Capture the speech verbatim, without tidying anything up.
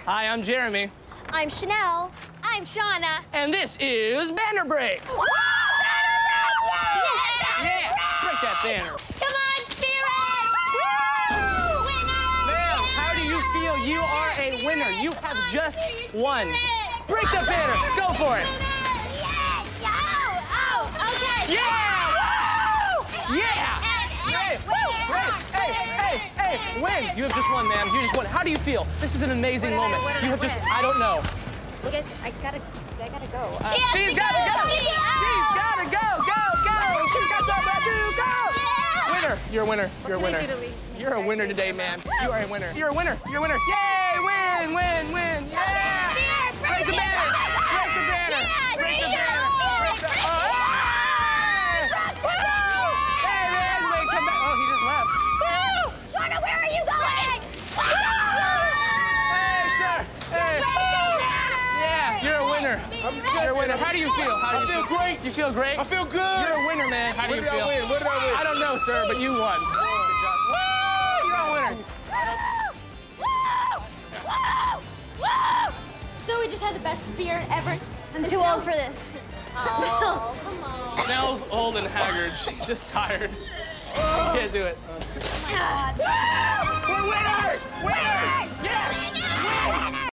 Hi, I'm Jeremy. I'm Chanel. I'm Shauna. And this is Banner Break. Woo! Banner Break! Yeah! Yeah! Break that banner. Come on, Spirit! Woo! Winner! Ma'am, how do you feel? You are a winner. You have just won. Break that banner. Go for it. Yeah! Oh! Oh! Okay! Yeah! Woo! Yeah! Hey! Hey! Hey! Hey! Hey! Win! You have just won, ma'am. You just won. How do you feel? This is an amazing What did I- moment. what did You I have just, win? I don't know. You guys, I gotta, I gotta go. Uh, She has She's to gotta go! She She's gotta go! Go! Go! She's got somewhere to go! Yeah! Winner! You're a winner. You're a What can I winner. do to leave- You're a winner today, man. You are a winner. You're a winner. You're a winner. Yay! Win! Win! Win! Yeah! Break the banner! Break the banner! Break the banner! Break the oh, hey! Hey, man! Wait, come back. Oh, he just left. Shauna, where are you going? Hey, sir! Hey! Yeah, you're a winner. You're a winner. How do you feel? How do you I feel great. You feel great? I feel good. You're a winner, man. How do What you did I feel? win? What did I win? I don't know, sir, but you won. Good job. Woo! You're a winner. So we just had the best spirit ever. I'm too old for this. oh, come on. Snell's old and haggard. She's just tired. Can't do it. God. We're winners! Winners! Yes!